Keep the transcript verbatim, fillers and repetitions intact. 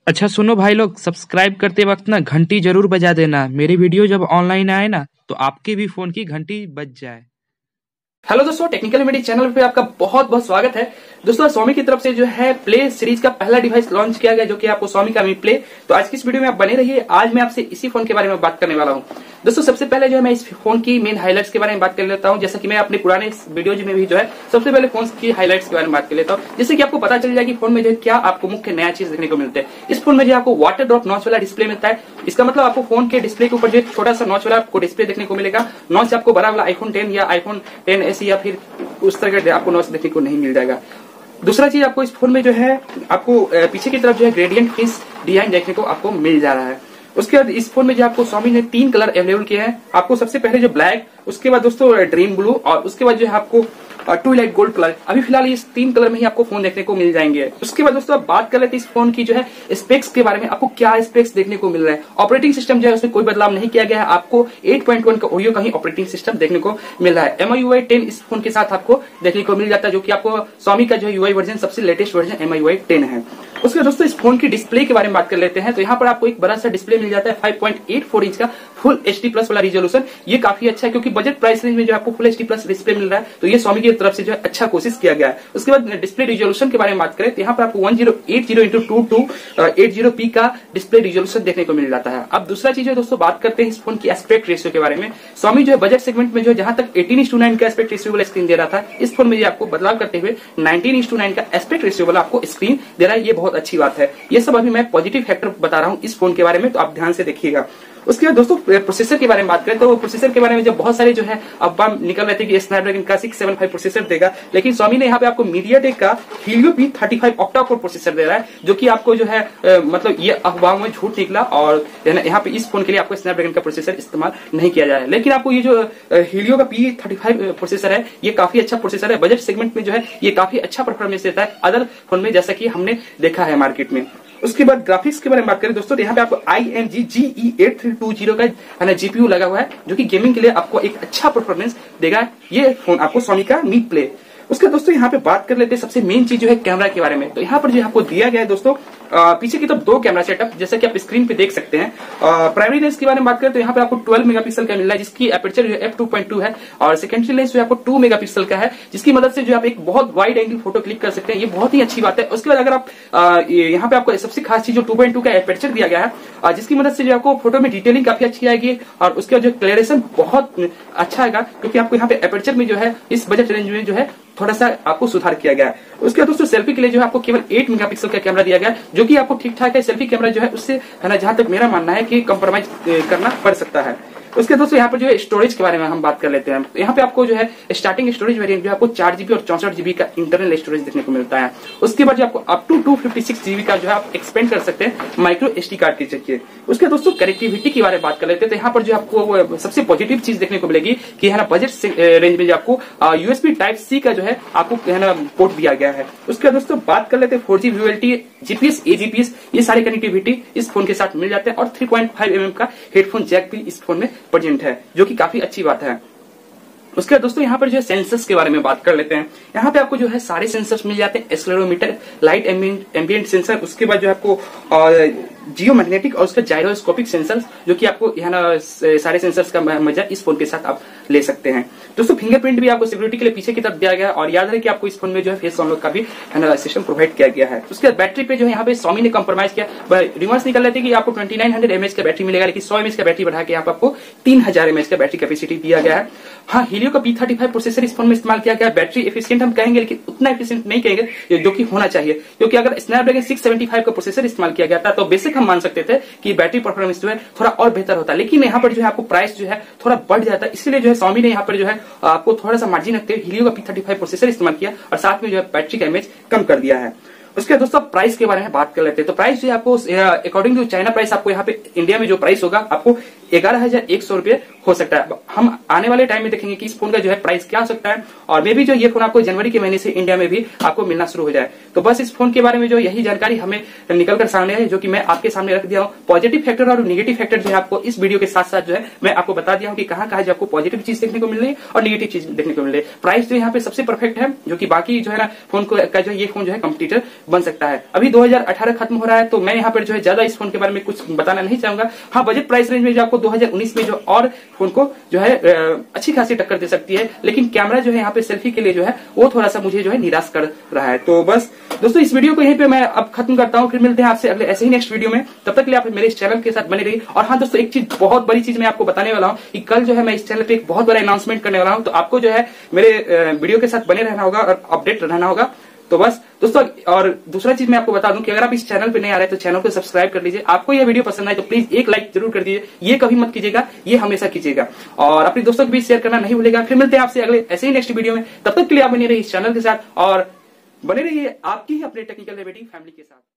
अच्छा सुनो भाई लोग, सब्सक्राइब करते वक्त ना घंटी जरूर बजा देना। मेरी वीडियो जब ऑनलाइन आए ना तो आपके भी फोन की घंटी बज जाए। हेलो दोस्तों, टेक्निकल रेमेडी चैनल पे आपका बहुत बहुत स्वागत है। दोस्तों स्वामी की तरफ से जो है प्ले सीरीज का पहला डिवाइस लॉन्च किया गया, जो कि आपको स्वामी का मी प्ले। तो आज की इस वीडियो में आप बने रहिए। आज मैं आपसे इसी फोन के बारे में बात करने वाला हूं। दोस्तों सबसे पहले जो है मैं इस फोन की मेन हाइलाइट्स के बारे में बात कर लेता हूं, जैसा कि मैं अपने पुराने वीडियोज में भी जो है सबसे पहले फोन की हाइलाइट्स के बारे में बात कर लेता हूं, जिससे कि आपको पता चल जाए कि फोन में जो है क्या आपको मुख्य नया चीज देखने को मिलता है। इस फोन में जो आपको वाटर ड्रॉप नॉच वाला डिस्प्ले मिलता है। इसका मतलब आपको फोन के डिस्प्ले के ऊपर जो छोटा सा नॉच वाला आपको डिस्प्ले देखने को मिलेगा। नॉच आपको बड़ा वाला आईफोन टेन या आईफोन टेन एस या फिर उस तरह का आपको नॉच देखने को नहीं मिल जाएगा। दूसरा चीज आपको इस फोन में जो है आपको पीछे की तरफ जो है ग्रेडियंट फेस डिजाइन देखने को आपको मिल जा रहा है। उसके बाद इस फोन में जो आपको स्वामी ने तीन कलर अवेलेबल किए हैं। आपको सबसे पहले जो ब्लैक, उसके बाद दोस्तों ड्रीम ब्लू और उसके बाद जो है आपको ट्विलाइट गोल्ड कलर। अभी फिलहाल इस तीन कलर में ही आपको फोन देखने को मिल जाएंगे। उसके बाद दोस्तों आप बात कर लेते हैं इस फोन की जो है स्पेक्स के बारे में। आपको क्या स्पेक्स देखने को मिल रहा है। ऑपरेटिंग सिस्टम जो है उसमें कोई बदलाव नहीं किया गया है। आपको एट पॉइंट वन का ओरियो का ही ऑपरेटिंग सिस्टम देखने को मिल रहा है। M I U I ten इस फोन के साथ आपको देखने को मिल जाता है, जो कि आपको स्वामी का जो है यूआई वर्जन सबसे latest version M I U I ten है। उसके दोस्तों इस फोन की डिस्प्ले के बारे में बात कर लेते हैं। तो यहाँ पर आपको एक बड़ा सा डिस्प्ले मिल जाता है five point eight four inch का फुल एच डी प्लस वाला रिजोल्यूशन। ये काफी अच्छा है, क्योंकि बजट प्राइस रेंज में जो आपको full H D plus display मिल रहा है, तो ये स्वामी की तरफ से जो है अच्छा कोशिश किया गया है। उसके बाद डिस्प्ले रिजोल्यूशन के बारे में बात करें तो यहाँ पर आपको one zero eight zero into two two eight zero P का डिस्प्ले रिजोल्यूशन देखने को मिल जाता है। अब दूसरा चीज है दोस्तों, बात करते हैं इस फोन की एस्पेक्ट रेशियो के बारे में। स्वामी जो है बजट सेगमेंट में जो है जहां तक एटीन इस टू नाइन का एस्पेक्ट रेशियो वाला स्क्रीन दे रहा था, इस फोन में जो आपको बदलाव करते हुए नाइनटीन इस टू नाइन का एस्पेक्ट रेशियो वाला आपको स्क्रीन दे रहा है। ये बहुत अच्छी बात है। ये सब अभी मैं पॉजिटिव फैक्टर बता रहा हूँ इस फोन के बारे में, तो आप ध्यान से देखिएगा। उसके बाद दोस्तों प्रोसेसर के बारे में बात करें तो प्रोसेसर के बारे में जब बहुत सारे जो है अफवाह निकल रहे थे कि स्नैपड्रैगन का सिक्स सेवन फाइव प्रोसेसर देगा, लेकिन स्वामी ने यहाँ पे आपको मीडियाटेक का Helio P thirty five octa core processor दे रहा है, जो कि आपको जो है आ, मतलब ये अफवाह में झूठ निकला। और यहाँ पे इस फोन के लिए आपको स्नैपड्रैगन का प्रोसेसर इस्तेमाल नहीं किया जाए, लेकिन आपको ये जो हीलियो का पी थर्टी फाइव प्रोसेसर है, ये काफी अच्छा प्रोसेसर है। बजट सेगमेंट में जो है ये काफी अच्छा परफॉर्मेंस देता है अदर फोन में, जैसा कि हमने देखा है मार्केट में। उसके बाद ग्राफिक्स के बारे में बात करें दोस्तों, तो यहाँ पे आपको I M G G E eight three two zero का जीपीयू लगा हुआ है, जो कि गेमिंग के लिए आपको एक अच्छा परफॉर्मेंस देगा ये फोन आपको स्वामी का मी प्ले। उसके दोस्तों यहाँ पे बात कर लेते हैं सबसे मेन चीज जो है कैमरा के बारे में। तो यहाँ पर जो आपको दिया गया है दोस्तों आ, पीछे की तरफ दो कैमरा सेटअप, जैसा कि आप स्क्रीन पे देख सकते हैं। प्राइमरी लेंस के बारे में बात करें तो यहाँ पे आपको ट्वेल्व मेगापिक्सल का मिल रहा है, जिसकी एपर्चर जो है एफ टू पॉइंट टू है। और सेकेंडरी लेंस जो है आपको टू मेगापिक्सल का है, जिसकी मदद से जो आप एक बहुत वाइड एंगल फोटो क्लिक कर सकते हैं। ये बहुत ही अच्छी बात है। उसके बाद अगर आप आ, यहाँ पे आपको सबसे खास चीज जो टू पॉइंट टू का एपर्चर दिया गया है, जिसकी मदद से जो आपको फोटो में डिटेलिंग काफी अच्छी आएगी और उसका जो क्लियरेशन बहुत अच्छा आएगा, क्योंकि आपको यहाँ पे एपर्चर में जो है इस बजट रेंज में जो है थोड़ा सा आपको सुधार किया गया है। उसके बाद दोस्तों सेल्फी के लिए जो है आपको केवल एट मेगापिक्सल का कैमरा दिया गया है, जो कि आपको ठीक ठाक है। सेल्फी कैमरा जो है उससे है ना, जहां तक मेरा मानना है कि कंप्रोमाइज करना पड़ सकता है। उसके दोस्तों यहाँ पर जो है स्टोरेज के बारे में हम बात कर लेते हैं। यहाँ पे आपको जो है स्टार्टिंग स्टोरेज वेरिएंट जो है आपको चार जीबी और चौसठ जीबी का इंटरनल स्टोरेज देखने को मिलता है। उसके बाद जो आपको up to two fifty six GB का जो है आप एक्सपेंड कर सकते हैं माइक्रो एसडी कार्ड के जरिए। उसके दोस्तों कनेक्टिविटी के बारे में बात कर लेते हैं। तो यहाँ पर जो आपको सबसे पॉजिटिव चीज देखने को मिलेगी कि है ना, बजट रेंज में जो आपको यूएसबी टाइप सी का जो है आपको है ना पोर्ट दिया गया है। उसके बाद दोस्तों बात कर लेते हैं four G VoLTE GPS AGPS, ये सारे कनेक्टिविटी इस फोन के साथ मिल जाते हैं। और three point five M M का हेडफोन जैक भी इस फोन में प्रेजेंट है, जो कि काफी अच्छी बात है। उसके बाद दोस्तों यहाँ पर जो है सेंसर्स के बारे में बात कर लेते हैं। यहाँ पे आपको जो है सारे सेंसर्स मिल जाते हैं, एक्सेलेरोमीटर, लाइट एम्बिएंट सेंसर, उसके बाद जो है आपको जियो मैग्नेटिक और उसका जायरोस्कोपिक सेंसर, जो कि आपको यहाँ ना सारे सेंसर्स का मजा इस फोन के साथ आप ले सकते हैं। दोस्तों फिंगरप्रिंट भी आपको सिक्योरिटी के लिए पीछे की तरफ दिया गया है, और याद रहे कि आपको इस फोन में जो है फेस अनलॉक का भी सिस्टम प्रोवाइड किया गया है। उसके बाद बैटरी पे जो है यहाँ पे स्वामी ने कम्प्रोमाइज किया। रिवर्स निकल लेते कि आपको ट्वेंटी नाइन हंड्रेड एमएच का बैटरी मिलेगा, लेकिन सौ एमएच का बैटरी बढ़ा के यहाँ पे आपको तीन हजार एमएच का बैटरी कैपेसिटी दिया गया है। हाँ, हीलियो का पी थर्टी फाइव प्रोसेसर इस फोन में इस्तेमाल किया गया। बैटरी एफिशिएंट हम कहेंगे, लेकिन उतना एफिशिएंट नहीं कहेंगे जो कि होना चाहिए, क्योंकि अगर स्नैपड्रैगन सिक्स सेवेंटी फाइव का प्रोसेसर इस्तेमाल किया गया था तो बेसिक हम मान सकते थे कि बैटरी परफॉर्मेंस जो है थोड़ा और बेहतर होता है। लेकिन यहाँ पर जो है आपको प्राइस जो है थोड़ा बढ़ जाता है, इसलिए जो है स्वामी ने यहाँ पर जो है आपको थोड़ा सा मार्जिन रखते हुए हीलियो का पी थर्टी फाइव प्रोसेसर इस्तेमाल किया और साथ में जो है बैटरी का इमेज कम कर दिया है। उसके दोस्तों प्राइस के बारे में बात कर लेते हैं। तो प्राइस जो है आपको अकॉर्डिंग टू चाइना प्राइस, आपको यहाँ पे इंडिया में जो प्राइस होगा आपको ग्यारह हजार एक सौ रुपए हो सकता है। हम आने वाले टाइम में देखेंगे कि इस फोन का जो है प्राइस क्या हो सकता है, और मे भी जो ये फोन आपको जनवरी के महीने से इंडिया में भी आपको मिलना शुरू हो जाए। तो बस इस फोन के बारे में जो यही जानकारी हमें निकल कर सामने है, जो कि मैं आपके सामने रख दिया हूँ। पॉजिटिव फैक्टर और निगेटिव फैक्टर जो है आपको इस वीडियो के साथ साथ जो है मैं आपको बता दिया हूँ कि कहाँ कहाँ जो आपको पॉजिटिव चीज देखने को मिल रही है और निगेटिव चीज देखने को मिल रही है। प्राइस जो यहाँ पे सबसे परफेक्ट है, जो कि बाकी जो है ना फोन को का जो ये फोन जो है कंपटीटर बन सकता है। अभी दो हजार अठारह खत्म हो रहा है, तो मैं यहाँ पर जो है ज्यादा इस फोन के बारे में कुछ बताना नहीं चाहूंगा। हाँ, बजट प्राइस रेंज में जो आपको दो हजार उन्नीस में जो और फोन को जो है अच्छी खासी टक्कर दे सकती है, लेकिन कैमरा जो है यहाँ पे सेल्फी के लिए जो है वो थोड़ा सा मुझे जो है निराश कर रहा है। तो बस दोस्तों इस वीडियो को यहीं पे मैं अब खत्म करता हूँ, फिर मिलते हैं आपसे अगले ऐसे ही नेक्स्ट वीडियो में। तब तक के लिए आप मेरे इस चैनल के साथ बने रहिए। और हाँ दोस्तों, एक चीज बहुत बड़ी चीज मैं आपको बताने वाला हूँ कि कल जो है मैं इस चैनल पे एक बहुत बड़ा अनाउंसमेंट करने वाला हूँ, तो आपको जो है मेरे वीडियो के साथ बने रहना होगा और अपडेट रहना होगा। तो बस दोस्तों, और दूसरा चीज मैं आपको बता दूं कि अगर आप इस चैनल पे नहीं आ रहे तो चैनल को सब्सक्राइब कर लीजिए। आपको यह वीडियो पसंद आए तो प्लीज एक लाइक जरूर कर दीजिए, ये कभी मत कीजिएगा, ये हमेशा कीजिएगा, और अपने दोस्तों के बीच शेयर करना नहीं भूलेगा। फिर मिलते हैं आपसे अगले ऐसे ही नेक्स्ट वीडियो में। तब तक के लिए आप बने रहिए इस चैनल के साथ और बने रहिए आपकी ही अपने टेक्निकल रेमेडी फैमिली के साथ।